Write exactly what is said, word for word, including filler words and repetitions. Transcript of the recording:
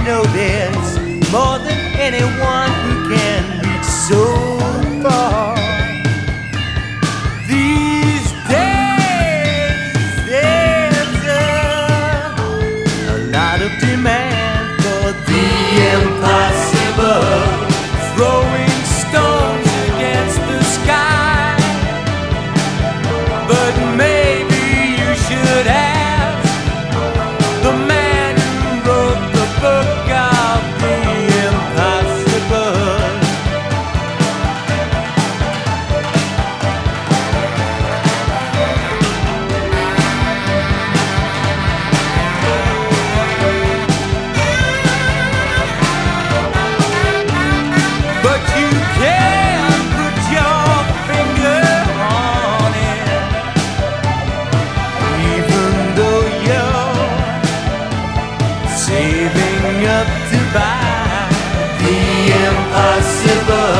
know there's more than anyone who can reach so far. These days there's a, a lot of demand for the impossible, throwing stones against the sky. But maybe you should ask the man who wrote the book of the impossible. But you can't put your finger on it, even though you're saving up to buy the impossible.